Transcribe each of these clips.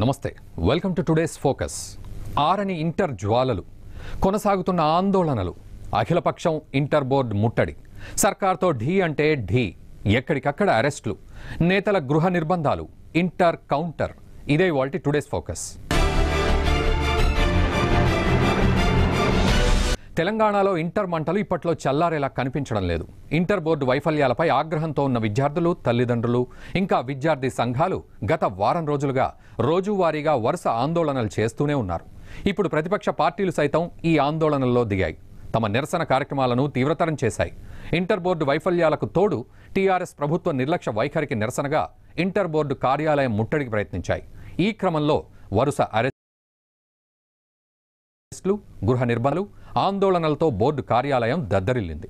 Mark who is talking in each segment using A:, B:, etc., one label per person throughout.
A: నమస్తే welcome to today's focus. ఆరని inter జ్వాలలు, కొనసాగుతున్న ఆందోళనలు, అఖిలపక్షం ఇంటర్ బోర్డు ముట్టడి, సర్కార్తో ఢీ అంటే ఢీ, ఎక్కడికక్కడ అరెస్టులు, నేతల గృహ నిర్బంధాలు, ఇంటర్ కౌంటర్. ఇదే ఇవాల్టి టుడేస్ ఫోకస్. తెలంగాణలో ఇంటర్ మంటలు ఇప్పట్లో చల్లారేలా కనిపించడం లేదు. ఇంటర్ బోర్డు వైఫల్యాలపై ఆగ్రహంతో ఉన్న విద్యార్థులు, తల్లిదండ్రులు, ఇంకా విద్యార్థి సంఘాలు గత వారం రోజులుగా రోజువారీగా వరుస ఆందోళనలు చేస్తూనే ఉన్నారు. ఇప్పుడు ప్రతిపక్ష పార్టీలు సైతం ఈ ఆందోళనల్లో దిగాయి. తమ నిరసన కార్యక్రమాలను తీవ్రతరం చేశాయి. ఇంటర్ బోర్డు వైఫల్యాలకు తోడు టీఆర్ఎస్ ప్రభుత్వ నిర్లక్ష్య వైఖరికి నిరసనగా ఇంటర్ బోర్డు కార్యాలయం ముట్టడికి ప్రయత్నించాయి. ఈ క్రమంలో వరుస అరెస్టులు, గృహ నిర్బంధాలు, ఆందోళనలతో బోర్డు కార్యాలయం దద్దరిల్లింది.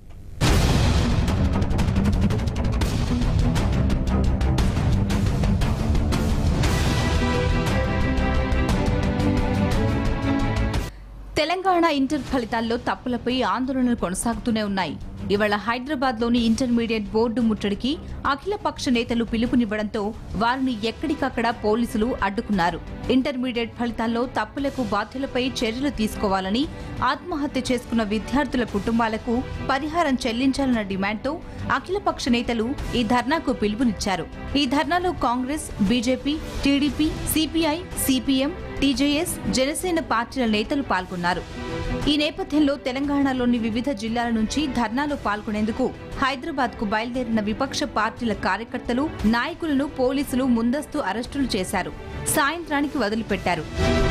B: తెలంగాణ ఇంటర్ ఫలితాల్లో తప్పులపై ఆందోళనలు కొనసాగుతూనే ఉన్నాయి. ఇవాళ హైదరాబాద్లోని ఇంటర్మీడియట్ బోర్డు ముట్టడికి అఖిలపక్ష నేతలు పిలుపునివ్వడంతో వారిని ఎక్కడికక్కడ పోలీసులు అడ్డుకున్నారు. ఇంటర్మీడియట్ ఫలితాల్లో తప్పులకు బాధ్యులపై చర్యలు తీసుకోవాలని, ఆత్మహత్య చేసుకున్న విద్యార్థుల కుటుంబాలకు పరిహారం చెల్లించాలన్న డిమాండ్తో అఖిలపక్ష నేతలు ఈ ధర్నాకు పిలుపునిచ్చారు. ఈ ధర్నాలో Congress, BJP, TDP, CPI, CPM, TJS, Janasena పార్టీల నేతలు పాల్గొన్నారు. ఈ నేపథ్యంలో తెలంగాణలోని వివిధ జిల్లాల నుంచి ధర్నాలో పాల్గొనేందుకు హైదరాబాద్ కు బయలుదేరిన విపక్ష పార్టీల కార్యకర్తలు, నాయకులను పోలీసులు ముందస్తు అరెస్టులు చేశారు. సాయంత్రానికి వదిలిపెట్టారు.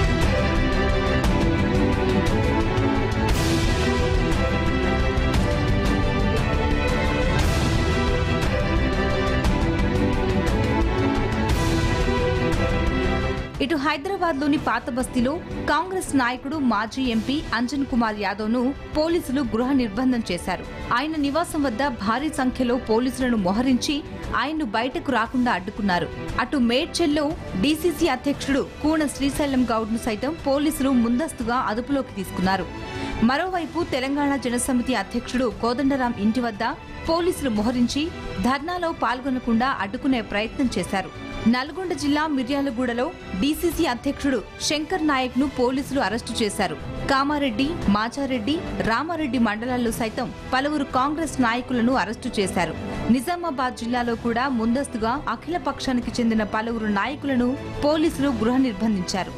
B: ఇటు హైదరాబాద్లోని పాత బస్తీలో కాంగ్రెస్ నాయకుడు, మాజీ ఎంపీ అంజన్ కుమార్ యాదవ్ను పోలీసులు గృహ నిర్బంధం చేశారు. ఆయన నివాసం వద్ద భారీ సంఖ్యలో పోలీసులను మోహరించి ఆయన్ను బయటకు రాకుండా అడ్డుకున్నారు. అటు మేడ్చల్లో డీసీసీ అధ్యక్షుడు కూన శ్రీశైలం గౌడ్ను సైతం పోలీసులు ముందస్తుగా అదుపులోకి తీసుకున్నారు. మరోవైపు తెలంగాణ జనసమితి అధ్యక్షుడు కోదండరాం ఇంటి వద్ద పోలీసులు మోహరించి ధర్నాలో పాల్గొనకుండా అడ్డుకునే ప్రయత్నం చేశారు. నల్గొండ జిల్లా మిర్యాలగూడలో డీసీసీ అధ్యక్షుడు శంకర్ నాయక్ ను పోలీసులు అరెస్టు చేశారు. కామారెడ్డి, మాచారెడ్డి, రామారెడ్డి మండలాల్లో సైతం పలువురు కాంగ్రెస్ నాయకులను అరెస్టు చేశారు. నిజామాబాద్ జిల్లాలో కూడా ముందస్తుగా అఖిల పక్షానికి చెందిన పలువురు నాయకులను పోలీసులు గృహ నిర్బంధించారు.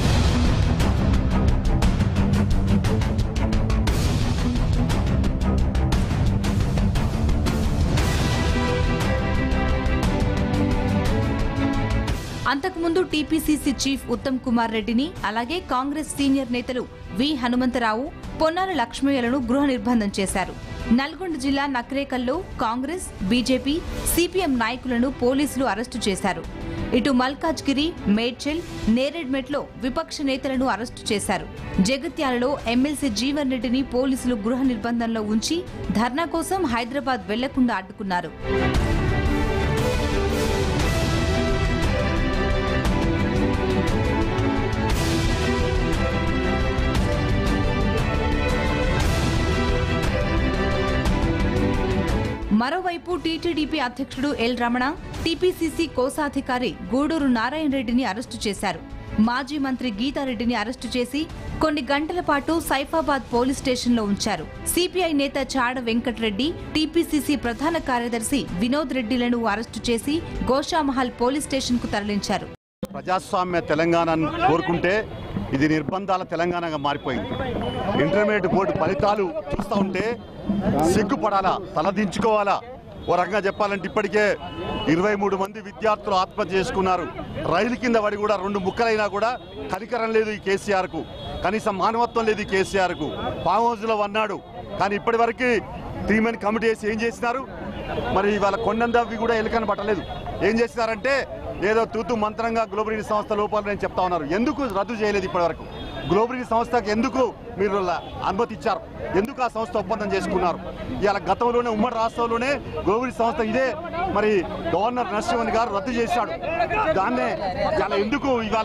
B: అంతకుముందు టీపీసీసీ చీఫ్ ఉత్తమ్ కుమార్ రెడ్డిని, అలాగే కాంగ్రెస్ సీనియర్ నేతలు వి హనుమంతరావు, పొన్నాల లక్ష్మయ్యలను గృహ నిర్బంధం చేశారు. నల్గొండ జిల్లా నక్రేకల్లో కాంగ్రెస్, బీజేపీ, సిపిఎం నాయకులను పోలీసులు అరెస్టు చేశారు. ఇటు మల్కాజ్గిరి, మేడ్చల్, నేరేడ్మెట్లో విపక్ష నేతలను అరెస్టు చేశారు. జగిత్యాలలో ఎమ్మెల్సీ జీవన్ రెడ్డిని పోలీసులు గృహ నిర్బంధంలో ఉంచి ధర్నా కోసం హైదరాబాద్ వెళ్లకుండా అడ్డుకున్నారు. మరోవైపు టీటీడీపీ అధ్యక్షుడు ఎల్ రమణ, టీపీసీసీ కోశాధికారి గూడూరు నారాయణ రెడ్డిని అరెస్టు చేశారు. మాజీ మంత్రి గీతారెడ్డిని అరెస్టు చేసి కొన్ని గంటల పాటు సైఫాబాద్ పోలీస్ స్టేషన్లో ఉంచారు. సిపిఐ నేత చాడ వెంకటరెడ్డి, టీపీసీసీ ప్రధాన కార్యదర్శి వినోద్ రెడ్డిలను అరెస్టు చేసి గోషామహల్ పోలీస్ స్టేషన్ కు తరలించారు.
C: ప్రజాస్వామ్య తెలంగాణను కోరుకుంటే ఇది నిర్బంధాల తెలంగాణగా మారిపోయింది. ఇంటర్మీడియట్ బోర్డు ఫలితాలు చూస్తూ ఉంటే సిగ్గుపడాలా, తలదించుకోవాలా. ఓ రకంగా చెప్పాలంటే ఇప్పటికే 23 మంది విద్యార్థులు ఆత్మహత్య చేసుకున్నారు. రైలు కింద పడి కూడా 2 ముక్కలైనా కూడా కనికరం లేదు ఈ కేసీఆర్కు, కనీసం మానవత్వం లేదు ఈ కేసీఆర్కు. ఫామ్ హౌస్లో అన్నాడు, కానీ ఇప్పటి వరకు 3 మెన్ కమిటీ వేసి ఏం చేసినారు? మరి ఇవాళ కొండందవి కూడా ఎలుకని పట్టలేదు. ఏం చేసినారంటే ఏదో తూతు మంత్రంగా గ్లోబల్ సంస్థ లోపాలు నేను చెప్తా ఉన్నారు. ఎందుకు రద్దు చేయలేదు ఇప్పటి వరకు? గ్లోబల్ సంస్థకు ఎందుకు మీరు అనుమతి ఇచ్చారు? ఎందుకు ఆ సంస్థ ఒప్పందం చేసుకున్నారు? ఇవాళ గతంలోనే ఉమ్మడి రాష్ట్రంలోనే గ్లోబల్ సంస్థ ఇదే మరి గవర్నర్ నరసింహన్ గారు రద్దు చేశాడు. దాన్నే ఇవాళ ఎందుకు ఇవాళ మళ్ళీ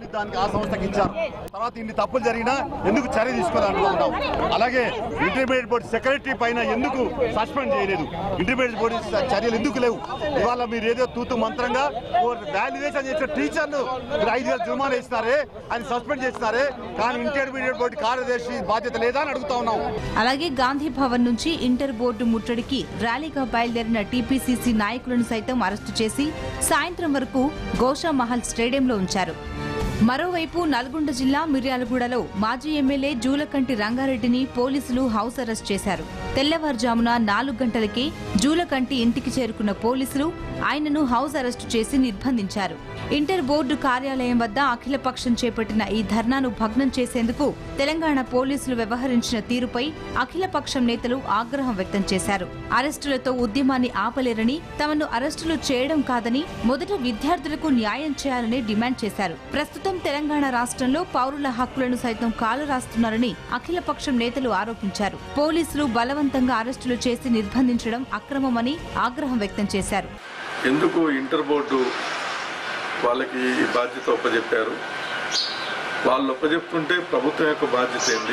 C: దానికి ఆ సంస్థకి ఇచ్చారు. తర్వాత ఇన్ని తప్పులు జరిగినా ఎందుకు చర్య తీసుకోవాలనుకుంటున్నాం. అలాగే ఇంటర్మీడియట్ బోర్డు సెక్రటరీ పైన ఎందుకు సస్పెండ్ చేయలేదు, ఇంటర్మీడియట్ బోర్డు చర్యలు ఎందుకు లేవు. ఇవాళ మీరు ఏదో తూతు మంత్రంగా వాల్యుయేషన్ చేసిన టీచర్ను మీరు 5,000 జుర్మానా ఇస్తున్నారే, ఆయన సస్పెండ్ చేస్తున్నారే, కానీ ఇంటర్మీడియట్ బోర్డు కార్యదర్శి బాధ్యత లేదా అని అడుగుతా ఉన్నాం.
B: అలాగే గాంధీ భవన్ నుంచి ఇంటర్ బోర్డు ముట్టడికి ర్యాలీగా బయలుదేరిన టీపీసీసీ నాయకులను సైతం అరెస్టు చేసి సాయంత్రం వరకు గోషా మహల్ స్టేడియంలో ఉంచారు. మరోవైపు నల్గొండ జిల్లా మిర్యాలగూడలో మాజీ ఎమ్మెల్యే జూలకంటి రంగారెడ్డిని పోలీసులు హౌస్ అరెస్ట్ చేశారు. తెల్లవారుజామున 4 గంటలకే జూలకంటి ఇంటికి చేరుకున్న పోలీసులు ఆయనను హౌస్ అరెస్టు చేసి నిర్బంధించారు. ఇంటర్ బోర్డు కార్యాలయం వద్ద అఖిలపక్షం చేపట్టిన ఈ ధర్నాను భగ్నం చేసేందుకు తెలంగాణ పోలీసులు వ్యవహరించిన తీరుపై అఖిలపక్షం నేతలు ఆగ్రహం వ్యక్తం చేశారు. అరెస్టులతో ఉద్యమాన్ని ఆపలేరని, తమను అరెస్టులు చేయడం కాదని, మొదట విద్యార్థులకు న్యాయం చేయాలని డిమాండ్ చేశారు. ప్రస్తుతం తెలంగాణ రాష్ట్రంలో పౌరుల హక్కులను సైతం కాలరాస్తున్నారని అఖిలపక్షం నేతలు ఆరోపించారు. పోలీసులు బలవంతంగా అరెస్టులు చేసి నిర్బంధించడం అక్రమమని ఆగ్రహం వ్యక్తం చేశారు.
D: ఎందుకు ఇంటర్ బోర్డు వాళ్ళకి బాధ్యత ఒప్పజెప్పారు? వాళ్ళు ఒప్పజెప్తుంటే ప్రభుత్వం యొక్క బాధ్యత ఏంది?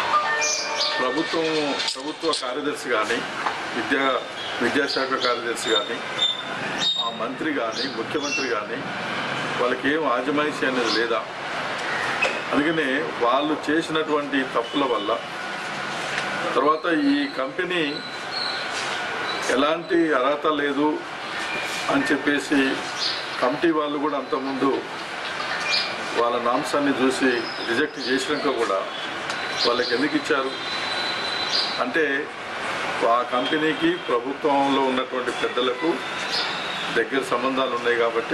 D: ప్రభుత్వ కార్యదర్శి కానీ, విద్యాశాఖ కార్యదర్శి కానీ, ఆ మంత్రి కానీ, ముఖ్యమంత్రి కానీ వాళ్ళకి ఏం ఆజమాయిషి అనేది లేదా? అందుకనే వాళ్ళు చేసినటువంటి తప్పుల వల్ల తర్వాత ఈ కంపెనీ ఎలాంటి అర్హత లేదు అని చెప్పేసి కమిటీ వాళ్ళు కూడా అంతకుముందు వాళ్ళ నామ్సాన్ని చూసి రిజెక్ట్ చేసినాక కూడా వాళ్ళకి ఎందుకు ఇచ్చారు అంటే, ఆ కంపెనీకి ప్రభుత్వంలో ఉన్నటువంటి పెద్దలకు దగ్గర సంబంధాలు ఉన్నాయి కాబట్టి,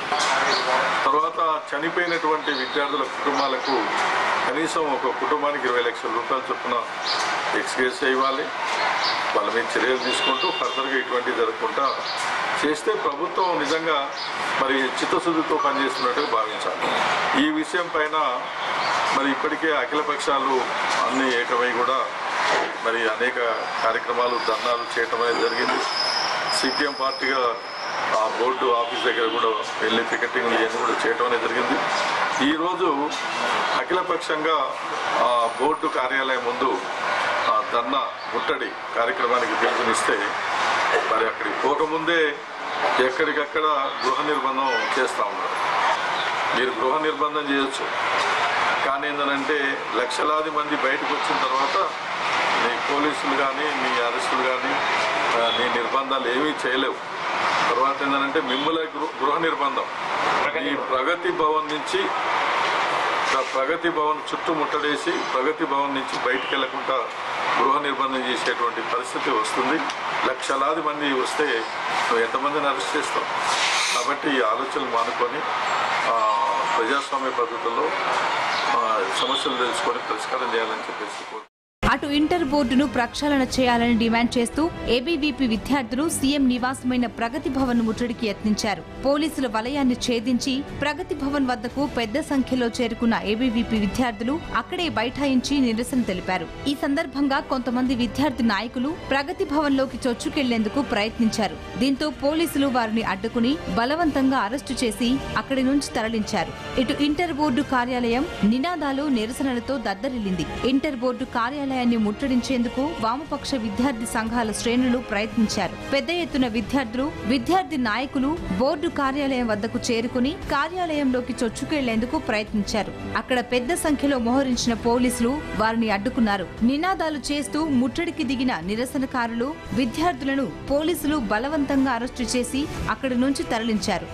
D: తర్వాత చనిపోయినటువంటి విద్యార్థుల కుటుంబాలకు కనీసం ఒక కుటుంబానికి 20 లక్షల రూపాయలు చొప్పున ఎక్స్గ్రేషియా ఇవ్వాలి. వాళ్ళ మీద చర్యలు తీసుకుంటూ ఫర్దర్గా ఇటువంటివి జరగకుండా చేస్తే ప్రభుత్వం నిజంగా మరి చిత్తశుద్ధితో పనిచేస్తున్నట్టుగా భావించాలి. ఈ విషయం పైన మరి ఇప్పటికే అఖిలపక్షాలు అన్ని ఏకమై కూడా మరి అనేక కార్యక్రమాలు, ధర్నాలు చేయటం అనేది జరిగింది. సిపిఎం పార్టీగా ఆ బోర్డు ఆఫీస్ దగ్గర కూడా వెళ్ళి పికెటింగ్లు ఇవన్నీ కూడా చేయటం అనేది జరిగింది. ఈరోజు అఖిలపక్షంగా ఆ బోర్డు కార్యాలయం ముందు ధర్నా ముట్టడి కార్యక్రమానికి పిలుపునిస్తే మరి అక్కడికి పోకముందే ఎక్కడికక్కడ గృహ నిర్బంధం చేస్తూ ఉన్నారు. మీరు గృహ నిర్బంధం చేయొచ్చు, కానీ ఏంటంటే లక్షలాది మంది బయటకు వచ్చిన తర్వాత మీ పోలీసులు కానీ, మీ అరెస్టులు కానీ, మీ నిర్బంధాలు ఏమీ చేయలేవు. తర్వాత ఏంటంటే మిమ్మల్ని గృహ నిర్బంధం ఈ ప్రగతి భవన్ నుంచి, ప్రగతి భవన్ చుట్టూ ముట్టడేసి ప్రగతి భవన్ నుంచి బయటికి వెళ్లకుండా గృహ నిర్బంధం చేసేటువంటి పరిస్థితి వస్తుంది. లక్షలాది మంది వస్తే నువ్వు ఎంతమందిని అరెస్ట్ చేస్తావు? కాబట్టి ఈ ఆలోచనలు మానుకొని ప్రజాస్వామ్య పద్ధతుల్లో సమస్యలు తెలుసుకొని పరిష్కారం చేయాలని చెప్పేసి
B: అటు ఇంటర్ బోర్డును ప్రక్షాళన చేయాలని డిమాండ్ చేస్తూ ఏబీవీపీ విద్యార్థులు సీఎం నివాసమైన ప్రగతి భవన్ ముట్టడికి యత్నించారు. పోలీసుల వలయాన్ని ఛేదించి ప్రగతి భవన్ వద్దకు పెద్ద సంఖ్యలో చేరుకున్న ఏబీవీపీ విద్యార్థులు అక్కడే బైఠాయించి నిరసన తెలిపారు. ఈ సందర్భంగా కొంతమంది విద్యార్థి నాయకులు ప్రగతి భవన్ లోకి చొచ్చుకెళ్లేందుకు ప్రయత్నించారు. దీంతో పోలీసులు వారిని అడ్డుకుని బలవంతంగా అరెస్టు చేసి అక్కడి నుంచి తరలించారు. ఇటు ఇంటర్ బోర్డు కార్యాలయం నినాదాలు, నిరసనలతో దద్దరిల్లింది. ఇంటర్ బోర్డు కార్యాలయాన్ని ముట్టడించేందుకు వామపక్ష విద్యార్థి సంఘాల శ్రేణులు ప్రయత్నించారు. పెద్ద ఎత్తున విద్యార్థులు, విద్యార్థి నాయకులు బోర్డు కార్యాలయం వద్దకు చేరుకుని కార్యాలయంలోకి చొచ్చుకెళ్లేందుకు ప్రయత్నించారు. అక్కడ పెద్ద సంఖ్యలో మోహరించిన పోలీసులు వారిని అడ్డుకున్నారు. నినాదాలు చేస్తూ ముట్టడికి దిగిన నిరసనకారులు, విద్యార్థులను పోలీసులు బలవంతంగా అరెస్టు చేసి అక్కడి నుంచి తరలించారు.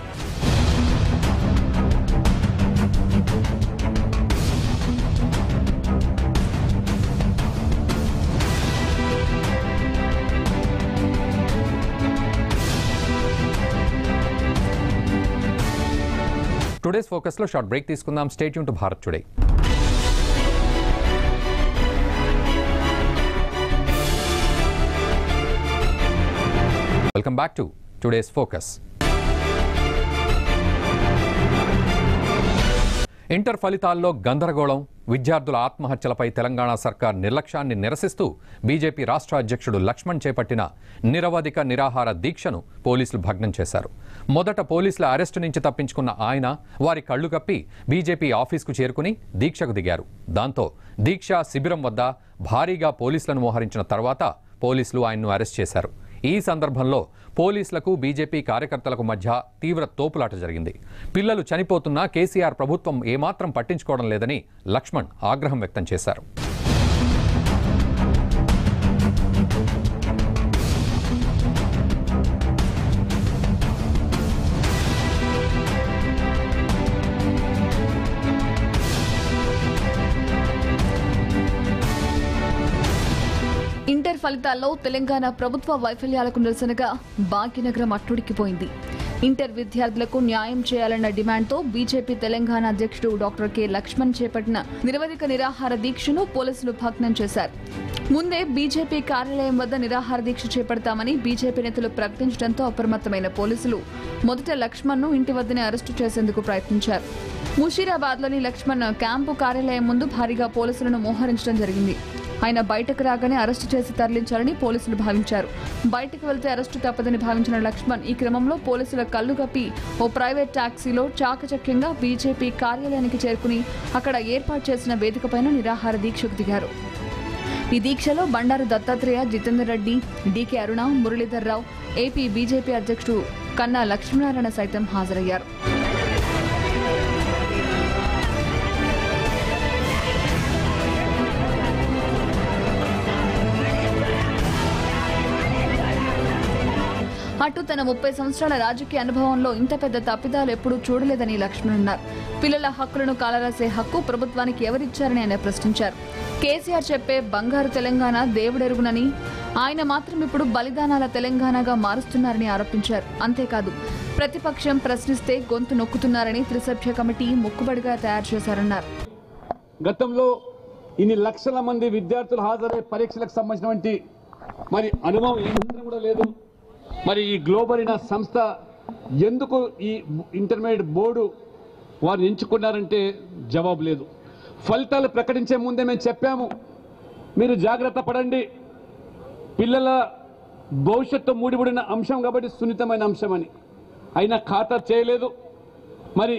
A: టుడేస్ ఫోకస్ లో షార్ట్ బ్రేక్ తీసుకుందాం. Stay tune to Bharat today. Welcome back to today's focus. Inter ఫలితాల్లో గందరగోళం, విద్యార్థుల ఆత్మహత్యలపై తెలంగాణ సర్కార్ నిర్లక్ష్యాన్ని నిరసిస్తూ బీజేపీ రాష్ట్ర అధ్యక్షుడు లక్ష్మణ్ చేపట్టిన నిరవధిక నిరాహార దీక్షను పోలీసులు భగ్నం చేశారు. మొదట పోలీసుల అరెస్టు నుంచి తప్పించుకున్న ఆయన వారి కళ్లు కప్పి బీజేపీ ఆఫీసుకు చేరుకుని దీక్షకు దిగారు. దాంతో దీక్ష శిబిరం వద్ద భారీగా పోలీసులను మోహరించిన తర్వాత పోలీసులు ఆయన్ను అరెస్ట్ చేశారు. ఈ సందర్భంలో పోలీసులకు బీజేపీ కార్యకర్తలకు మధ్య తీవ్ర తోపులాట జరిగింది. పిల్లలు చనిపోతున్నా కేసీఆర్ ప్రభుత్వం ఏమాత్రం పట్టించుకోవడం లేదని లక్ష్మణ్ ఆగ్రహం వ్యక్తం చేశారు.
E: ఇంటర్ ఫలితాల్లో తెలంగాణ ప్రభుత్వ వైఫల్యాలకు నిరసనగా భాగ్యనగరం అట్టుడికిపోయింది. ఇంటర్ విద్యార్థులకు న్యాయం చేయాలన్న డిమాండ్తో బీజేపీ తెలంగాణ అధ్యక్షుడు డాక్టర్ కె లక్ష్మణ్ చేపట్టిన నిరవధిక నిరాహార దీక్షను పోలీసులు భగ్నం చేశారు. ముందే బీజేపీ కార్యాలయం వద్ద నిరాహార దీక్ష చేపడతామని బీజేపీ నేతలు ప్రకటించడంతో అప్రమత్తమైన పోలీసులు మొదట లక్ష్మణ్ను ఇంటి వద్దనే అరెస్టు చేసేందుకు ప్రయత్నించారు. ముషీరాబాద్లోని లక్ష్మణ్ క్యాంపు కార్యాలయం ముందు భారీగా పోలీసులను మోహరించడం జరిగింది. ఆయన బయటకు రాగానే అరెస్టు చేసి తరలించాలని పోలీసులు భావించారు. బయటకు వెళ్తే అరెస్టు తప్పదని భావించిన లక్ష్మణ్ ఈ క్రమంలో పోలీసుల కళ్లు కప్పి ఓ ప్రైవేట్ టాక్సీలో చాకచక్యంగా బీజేపీ కార్యాలయానికి చేరుకుని అక్కడ ఏర్పాటు చేసిన వేదికపైన నిరాహార దీక్షకు దిగారు. ఈ దీక్షలో Bandaru Dattatreya, Jitender Reddy, DK Aruna, Muralidhar Rao, AP BJP అధ్యక్షుడు కన్నా లక్ష్మీనారాయణ సైతం హాజరయ్యారు. అటు తన 30 సంవత్సరాల రాజకీయ అనుభవంలో ఇంత పెద్ద తప్పిదాలు ఎప్పుడూ చూడలేదని లక్ష్మణ్ అన్నారు. పిల్లల హక్కులను కాలరాసే హక్కు ప్రభుత్వానికి ఎవరిచ్చారని ఆయన ప్రశ్నించారు. కేసీఆర్ చెప్పే బంగారు తెలంగాణ దేవుడెరుగునని, ఆయన మాత్రం ఇప్పుడు బలిదానాల తెలంగాణగా మారుస్తున్నారని ఆరోపించారు. అంతేకాదు ప్రతిపక్షం ప్రశ్నిస్తే గొంతు నొక్కుతున్నారని త్రిసభ్య కమిటీ మొక్కుబడిగా తయారు చేశారన్నారు.
F: గతంలో ఇన్ని లక్షల మంది విద్యార్థులు హాజరయ్యే పరీక్షలకు సంబంధించినటువంటి మరి అనుభవం ఏమాత్రం కూడా లేదు. మరి ఈ గ్లోబల్ ఇన్ సంస్థ ఎందుకు ఈ ఇంటర్మీడియట్ బోర్డు వారిని ఎంచుకున్నారంటే జవాబు లేదు. ఫలితాలు ప్రకటించే ముందే మేము చెప్పాము, మీరు జాగ్రత్త పడండి, పిల్లల భవిష్యత్తు ముడిపడిన అంశం కాబట్టి సున్నితమైన అంశం అని. అయినా ఖాతరు చేయలేదు. మరి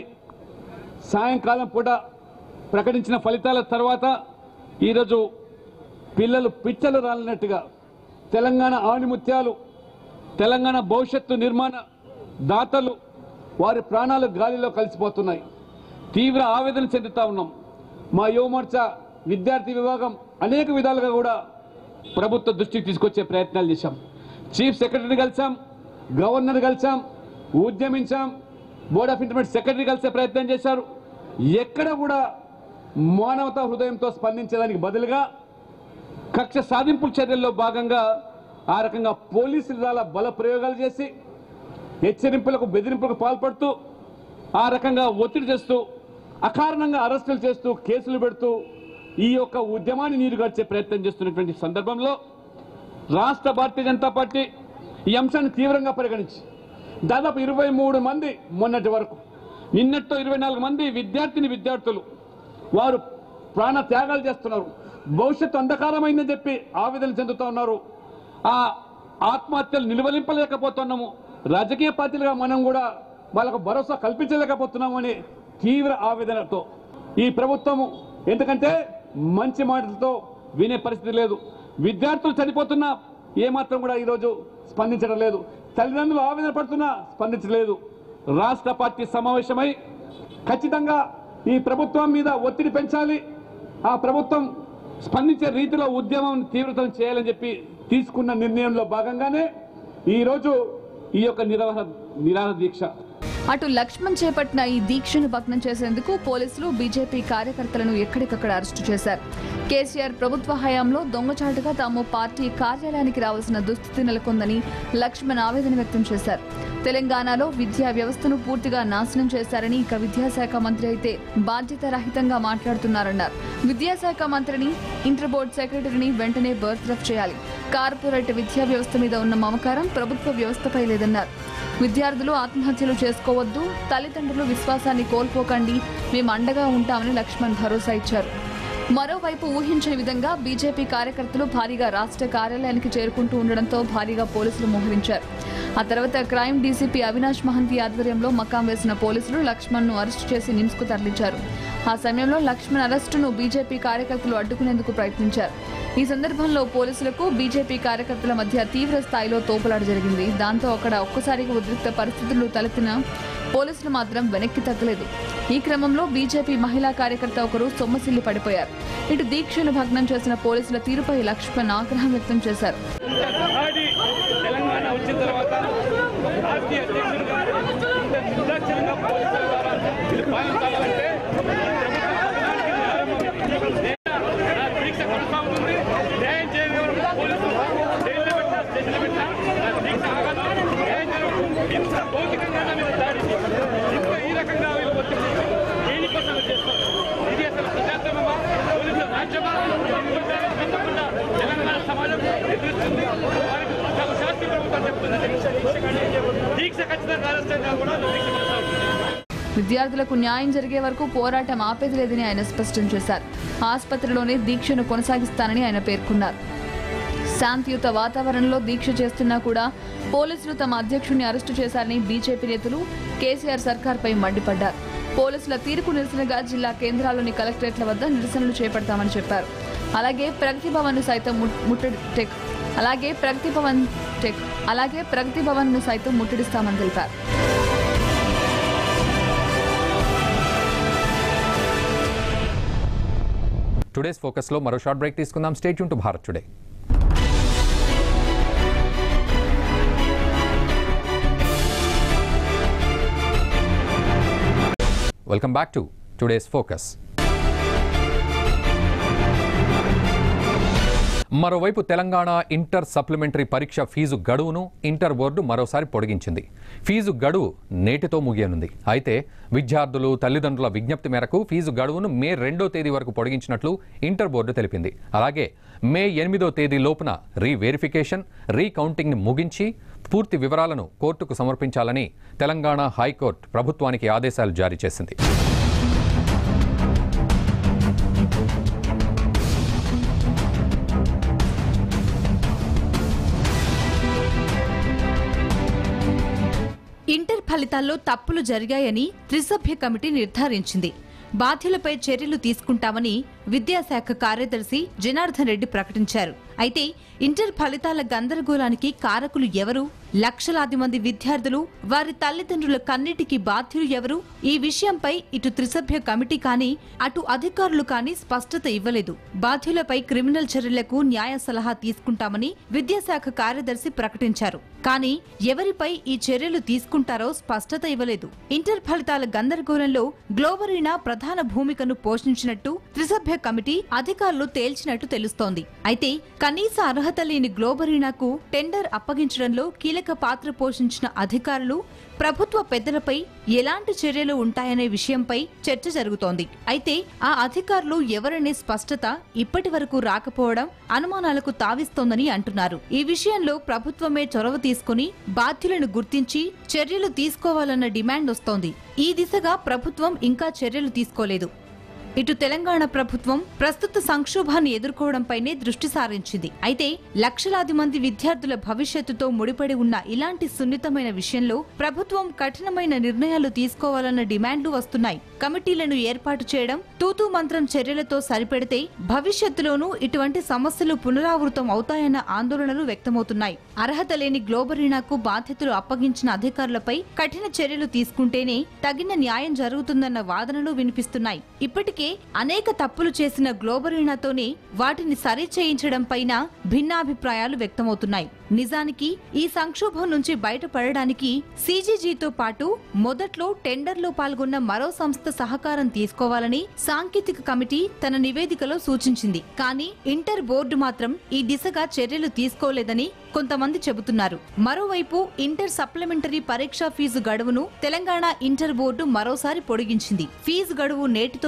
F: సాయంకాలం పూట ప్రకటించిన ఫలితాల తర్వాత ఈరోజు పిల్లలు పిచ్చలు రాలినట్టుగా తెలంగాణ ఆణిముత్యాలు, తెలంగాణ భవిష్యత్తు నిర్మాణ దాతలు వారి ప్రాణాలు గాలిలో కలిసిపోతున్నాయి. తీవ్ర ఆవేదన చెందుతా ఉన్నాం. మా యువమోర్చా విద్యార్థి విభాగం అనేక విధాలుగా కూడా ప్రభుత్వ దృష్టికి తీసుకొచ్చే ప్రయత్నాలు చేశాం. చీఫ్ సెక్రటరీని కలిసాం, గవర్నర్ కలిసాం, ఉద్యమించాం, బోర్డ్ ఆఫ్ ఇంటర్మీడియట్ సెక్రటరీ కలిసే ప్రయత్నం చేశారు. ఎక్కడ కూడా మానవతా హృదయంతో స్పందించడానికి బదులుగా కక్ష సాధింపుల చర్యల్లో భాగంగా ఆ రకంగా పోలీసులు చాలా బల ప్రయోగాలు చేసి హెచ్చరింపులకు, బెదిరింపులకు పాల్పడుతూ ఆ రకంగా ఒత్తిడి చేస్తూ అకారణంగా అరెస్టులు చేస్తూ కేసులు పెడుతూ ఈ యొక్క ఉద్యమాన్ని నీరుగార్చే ప్రయత్నం చేస్తున్నటువంటి సందర్భంలో రాష్ట్ర భారతీయ జనతా పార్టీ ఈ అంశాన్ని తీవ్రంగా పరిగణించి దాదాపు 23 మంది మొన్నటి వరకు, నిన్నటితో 24 మంది విద్యార్థులు వారు ప్రాణ త్యాగాలు చేస్తున్నారు. భవిష్యత్తు అంధకారమైందని చెప్పి ఆవేదన చెందుతూ ఉన్నారు. ఆ ఆత్మహత్యలు నిలువలింపలేకపోతున్నాము. రాజకీయ పార్టీలుగా మనం కూడా వాళ్ళకు భరోసా కల్పించలేకపోతున్నాము అని తీవ్ర ఆవేదనతో ఈ ప్రభుత్వము, ఎందుకంటే మంచి మాటలతో వినే పరిస్థితి లేదు. విద్యార్థులు చనిపోతున్నా ఏమాత్రం కూడా ఈరోజు స్పందించడం లేదు. తల్లిదండ్రులు ఆవేదన పడుతున్నా స్పందించలేదు. రాష్ట్ర పార్టీ సమావేశమై ఖచ్చితంగా ఈ ప్రభుత్వం మీద ఒత్తిడి పెంచాలి, ఆ ప్రభుత్వం స్పందించే రీతిలో ఉద్యమం తీవ్రతరం చేయాలని చెప్పి తీసుకున్న నిర్ణయంలో భాగంగానే ఈరోజు ఈ యొక్క నిరాహార దీక్ష.
E: అటు లక్ష్మణ్ చేపట్టిన ఈ దీక్షను భగ్నం చేసేందుకు పోలీసులు బీజేపీ కార్యకర్తలను ఎక్కడికక్కడ అరెస్టు చేశారు. కేసీఆర్ ప్రభుత్వ హయాంలో దొంగచాటుగా తాము పార్టీ కార్యాలయానికి రావాల్సిన దుస్థితి నెలకొందని లక్ష్మణ్ ఆవేదన వ్యక్తం చేశారు. తెలంగాణలో విద్యా వ్యవస్థను పూర్తిగా నాశనం చేశారని, ఇక విద్యాశాఖ మంత్రి అయితే బాధ్యతారహితంగా మాట్లాడుతున్నారన్నారు. విద్యాశాఖ మంత్రిని, ఇంటర్ బోర్డు సెక్రటరీని వెంటనే బర్తరఫ్ చేయాలి. కార్పొరేట్ విద్యా వ్యవస్థ మీద ఉన్న మమకారం ప్రభుత్వ వ్యవస్థపై లేదన్నారు. విద్యార్థులు ఆత్మహత్యలు చేసుకోవద్దు, తల్లిదండ్రులు విశ్వాసాన్ని కోల్పోకండి, మేము అండగా ఉంటామని లక్ష్మణ్ భరోసా ఇచ్చారు. మరోవైపు ఊహించని విధంగా బీజేపీ కార్యకర్తలు భారీగా రాష్ట్ర కార్యాలయానికి చేరుకుంటూ ఉండడంతో భారీగా పోలీసులు మోహరించారు. ఆ తర్వాత క్రైమ్ డీసీపీ అవినాష్ మహంతి ఆధ్వర్యంలో మకాం వేసిన పోలీసులు లక్ష్మణ్ను అరెస్టు చేసి నిమ్స్కు తరలించారు. ఆ సమయంలో లక్ష్మణ్ అరెస్టును బీజేపీ కార్యకర్తలు అడ్డుకునేందుకు ప్రయత్నించారు. ఈ సందర్భంలో పోలీసులకు బీజేపీ కార్యకర్తల మధ్య తీవ్ర స్థాయిలో తోపులాట జరిగింది. దాంతో అక్కడ ఒక్కసారిగా ఉద్రిక్త పరిస్థితులు తలెత్తిన పోలీసులు మాత్రం వెనక్కి తగ్గలేదు. ఈ క్రమంలో బీజేపీ మహిళా కార్యకర్త ఒకరు సొమ్మసిల్లి పడిపోయారు. ఇటు దీక్షను భగ్నం చేసిన పోలీసుల తీరుపై లక్ష్మణ్ ఆగ్రహం వ్యక్తం చేశారు. విద్యార్థులకు న్యాయం జరిగే వరకు పోరాటం ఆపేది లేదని ఆయన స్పష్టం చేశారు. ఆసుపత్రిలోనే దీక్షను కొనసాగిస్తానని ఆయన పేర్కొన్నారు. శాంతియుత వాతావరణంలో దీక్ష చేస్తున్నా కూడా పోలీసులు తమ అధ్యక్షుడిని అరెస్టు చేశారని బీజేపీ నేతలు కేసీఆర్ సర్కార్పై మండిపడ్డారు. పోలీసుల తీరుకు నిరసనగా జిల్లా కేంద్రాల్లోని కలెక్టరేట్ల వద్ద నిరసనలు చేపడతామని చెప్పారు. అలాగే ప్రగతి భవన్ ను సైతం ముట్టడిస్తామని తెలిపారు.
A: టుడేస్ ఫోకస్ లో మరో షార్ట్ బ్రేక్ తీసుకుందాం. Stay tune to Bharat today. Welcome back to today's focus. మరోవైపు తెలంగాణ ఇంటర్ సప్లిమెంటరీ పరీక్ష ఫీజు గడువును ఇంటర్ బోర్డు మరోసారి పొడిగించింది. ఫీజు గడువు నేటితో ముగియనుంది. అయితే విద్యార్థులు తల్లిదండ్రుల విజ్ఞప్తి మేరకు ఫీజు గడువును మే 2వ తేదీ వరకు పొడిగించినట్లు ఇంటర్ బోర్డు తెలిపింది. అలాగే మే 8వ తేదీ లోపున రీవెరిఫికేషన్, రీకౌంటింగ్ని ముగించి పూర్తి వివరాలను కోర్టుకు సమర్పించాలని తెలంగాణ హైకోర్టు ప్రభుత్వానికి ఆదేశాలు జారీ చేసింది.
B: ఇంటర్ ఫలితాల్లో తప్పులు జరిగాయని త్రిసభ్య కమిటీ నిర్ధారించింది. బాధ్యులపై చర్యలు తీసుకుంటామని విద్యాశాఖ కార్యదర్శి జనార్దన్ రెడ్డి ప్రకటించారు. అయితే ఇంటర్ ఫలితాల గందరగోళానికి కారకులు ఎవరు, లక్షలాది మంది విద్యార్థులు, వారి తల్లిదండ్రుల కన్నిటికి బాధ్యులు ఎవరు, ఈ విషయంపై ఇటు త్రిసభ్య కమిటీ కానీ అటు అధికారులు కానీ స్పష్టత ఇవ్వలేదు. బాధ్యులపై క్రిమినల్ చర్యలకు న్యాయ సలహా తీసుకుంటామని విద్యాశాఖ కార్యదర్శి ప్రకటించారు. కానీ ఎవరిపై ఈ చర్యలు తీసుకుంటారో స్పష్టత ఇవ్వలేదు. ఇంటర్ ఫలితాల గందరగోళంలో గ్లోబరీనా ప్రధాన భూమికను పోషించినట్టు త్రిసభ్య కమిటీ అధికారులు తేల్చినట్టు తెలుస్తోంది. అయితే కనీస అర్హత లేని గ్లోబరీనాకు టెండర్ అప్పగించడంలో కీలక పాత్ర పోషించిన అధికారులు, ప్రభుత్వ పెద్దలపై ఎలాంటి చర్యలు ఉంటాయనే విషయంపై చర్చ జరుగుతోంది. అయితే ఆ అధికారులు ఎవరనే స్పష్టత ఇప్పటి వరకు రాకపోవడం అనుమానాలకు తావిస్తోందని అంటున్నారు. ఈ విషయంలో ప్రభుత్వమే చొరవ తీసుకుని బాధ్యులను గుర్తించి చర్యలు తీసుకోవాలన్న డిమాండ్ వస్తోంది. ఈ దిశగా ప్రభుత్వం ఇంకా చర్యలు తీసుకోలేదు. ఇటు తెలంగాణ ప్రభుత్వం ప్రస్తుత సంక్షోభాన్ని ఎదుర్కోవడంపైనే దృష్టి సారించింది. అయితే లక్షలాది మంది విద్యార్థుల భవిష్యత్తుతో ముడిపడి ఉన్న ఇలాంటి సున్నితమైన విషయంలో ప్రభుత్వం కఠినమైన నిర్ణయాలు తీసుకోవాలన్న డిమాండ్లు వస్తున్నాయి. కమిటీలను ఏర్పాటు చేయడం తూతూ మంత్రం చర్యలతో సరిపెడితే భవిష్యత్తులోనూ ఇటువంటి సమస్యలు పునరావృతం అవుతాయన్న ఆందోళనలు వ్యక్తమవుతున్నాయి. అర్హత లేని గ్లోబరీనాకు బాధ్యతలు అప్పగించిన అధికారులపై కఠిన చర్యలు తీసుకుంటేనే తగిన న్యాయం జరుగుతుందన్న వాదనలు వినిపిస్తున్నాయి. ఇప్పటికే అనేక తప్పులు చేసిన గ్లోబరీనాతోనే వాటిని సరిచేయించడం పైన భిన్నాభిప్రాయాలు వ్యక్తమవుతున్నాయి. నిజానికి ఈ సంక్షోభం నుంచి బయటపడడానికి సీజీజీతో పాటు మొదట్లో టెండర్లో పాల్గొన్న మరో సంస్థ సహకారం తీసుకోవాలని సాంకేతిక కమిటీ తన నివేదికలో సూచించింది. కానీ ఇంటర్ బోర్డు మాత్రం ఈ దిశగా చర్యలు తీసుకోలేదని కొంతమంది చెబుతున్నారు. మరోవైపు ఇంటర్ సప్లిమెంటరీ పరీక్షా ఫీజు గడువును తెలంగాణ ఇంటర్ బోర్డు మరోసారి పొడిగించింది. ఫీజు గడువు నేటితో ముగియనుంది.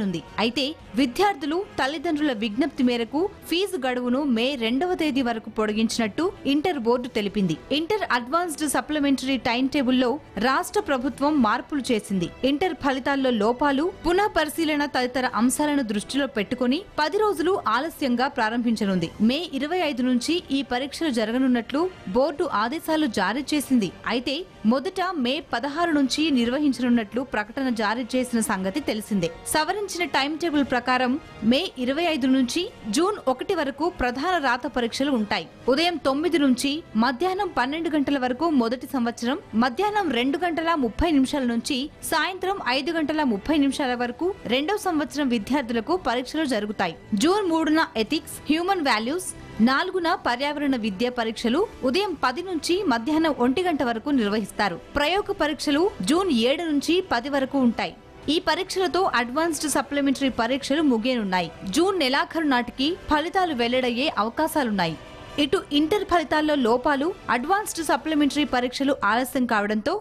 B: ముగియనుంది. అయితే విద్యార్థులు తల్లిదండ్రుల విజ్ఞప్తి మేరకు ఫీజు గడువును మే 2వ తేదీ వరకు పొడిగించినట్టు ఇంటర్ బోర్డు తెలిపింది. ఇంటర్ అడ్వాన్స్డ్ సప్లిమెంటరీ టైం టేబుల్లో రాష్ట్ర ప్రభుత్వం మార్పులు చేసింది. ఇంటర్ ఫలితాల్లో లోపాలు, పునః పరిశీలన తదితర అంశాలను దృష్టిలో పెట్టుకుని 10 రోజులు ఆలస్యంగా ప్రారంభించనుంది. మే 25 నుంచి ఈ పరీక్షలు జరగనున్నట్లు బోర్డు ఆదేశాలు జారీ చేసింది. అయితే మొదట మే 16 నుంచి నిర్వహించనున్నట్లు ప్రకటన జారీ చేసిన సంగతి తెలిసిందే. సవరించిన టైం టేబుల్ ప్రకారం మే 25 నుంచి జూన్ 1 వరకు ప్రధాన రాత పరీక్షలు ఉంటాయి. ఉదయం 9 నుంచి మధ్యాహ్నం 12 గంటల వరకు మొదటి సంవత్సరం, మధ్యాహ్నం 2:30 నుంచి సాయంత్రం 5:30 వరకు రెండవ సంవత్సరం విద్యార్థులకు పరీక్షలు జరుగుతాయి. జూన్ 3న ఎథిక్స్, హ్యూమన్ వాల్యూస్, 4న పర్యావరణ విద్యా పరీక్షలు ఉదయం 10 నుంచి మధ్యాహ్నం 1 గంట వరకు నిర్వహిస్తారు. ప్రయోగ పరీక్షలు జూన్ 7 నుంచి 10 వరకు ఉంటాయి. ఈ పరీక్షలతో అడ్వాన్స్డ్ సప్లిమెంటరీ పరీక్షలు ముగియనున్నాయి. జూన్ నెలాఖరు నాటికి ఫలితాలు వెల్లడయ్యే అవకాశాలున్నాయి. ఇటు ఇంటర్ ఫలితాల్లో లోపాలు, అడ్వాన్స్డ్ సప్లిమెంటరీ పరీక్షలు ఆలస్యం కావడంతో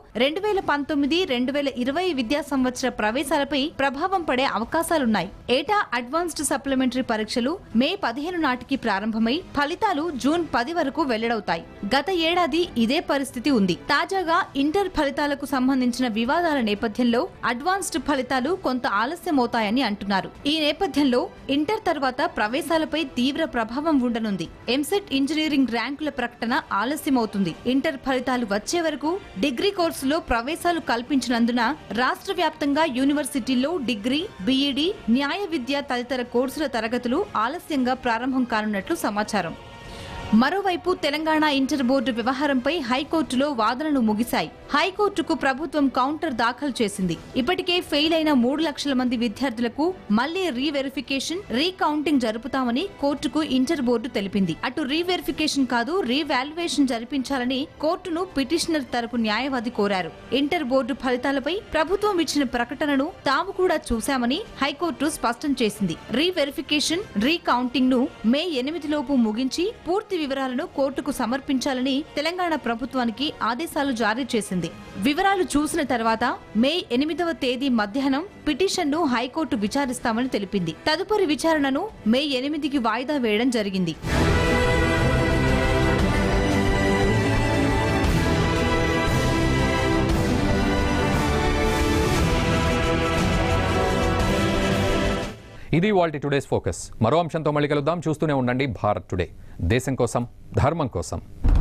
B: 2019-2020 విద్యా సంవత్సర ప్రవేశాలపై ప్రభావం పడే అవకాశాలున్నాయి. ఏటా అడ్వాన్స్డ్ సప్లిమెంటరీ పరీక్షలు మే 15 నాటికి ప్రారంభమై ఫలితాలు జూన్ 10 వరకు వెల్లడవుతాయి. గత ఏడాది ఇదే పరిస్థితి ఉంది. తాజాగా ఇంటర్ ఫలితాలకు సంబంధించిన వివాదాల నేపథ్యంలో అడ్వాన్స్డ్ ఫలితాలు కొంత ఆలస్యమవుతాయని అంటున్నారు. ఈ నేపథ్యంలో ఇంటర్ తర్వాత ప్రవేశాలపై తీవ్ర ప్రభావం ఉండనుంది. ఎంసెట్ ఇంజనీరింగ్ ర్యాంకుల ప్రకటన ఆలస్యమవుతుంది. ఇంటర్ ఫలితాలు వచ్చే వరకు డిగ్రీ కోర్సులో ప్రవేశాలు కల్పించినందున రాష్ట్ర వ్యాప్తంగా యూనివర్సిటీల్లో డిగ్రీ, బీఈడీ, న్యాయ విద్య తదితర కోర్సుల తరగతులు ఆలస్యంగా ప్రారంభం కానున్నట్లు సమాచారం. మరోవైపు తెలంగాణ ఇంటర్ బోర్డు వ్యవహారంపై హైకోర్టులో వాదనలు ముగిశాయి. హైకోర్టుకు ప్రభుత్వం కౌంటర్ దాఖలు చేసింది. ఇప్పటికే ఫెయిల్ అయిన 3 లక్షల మంది విద్యార్థులకు మళ్లీ రీవెరిఫికేషన్, రీకౌంటింగ్ జరుపుతామని కోర్టుకు ఇంటర్ బోర్డు తెలిపింది. అటు రీవెరిఫికేషన్ కాదు, రీవాల్యుయేషన్ జరిపించాలని కోర్టును పిటిషనర్ తరపు న్యాయవాది కోరారు. ఇంటర్ బోర్డు ఫలితాలపై ప్రభుత్వం ఇచ్చిన ప్రకటనను తాము కూడా చూశామని హైకోర్టు స్పష్టం చేసింది. రీవెరిఫికేషన్, రీకౌంటింగ్ ను మే 8 లోపు ముగించి పూర్తి వివరాలను కోర్టుకు సమర్పించాలని తెలంగాణ ప్రభుత్వానికి ఆదేశాలు జారీ చేసింది. వివరాలు చూసిన తర్వాత మే 8వ తేదీ మధ్యాహ్నం పిటిషన్ను హైకోర్టు విచారిస్తామని తెలిపింది. తదుపరి విచారణను మే 8కి వాయిదా వేయడం జరిగింది.
A: ఇది వాల్టి టుడేస్ ఫోకస్. మరో అంశంతో మళ్ళీ కలుద్దాం. చూస్తూనే ఉండండి భారత్ టుడే. దేశం కోసం, ధర్మం కోసం.